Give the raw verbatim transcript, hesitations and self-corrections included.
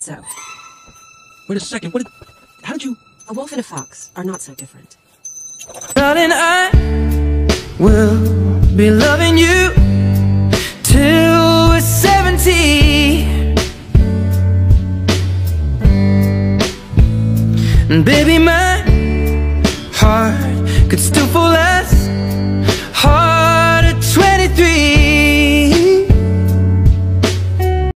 so. Wait a second, what did... How did you... A wolf and a fox are not so different. Darling, I will be loving you till we're seventy. And baby, my heart could still fall less